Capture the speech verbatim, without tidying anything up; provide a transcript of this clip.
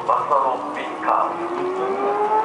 バサロッピーカー。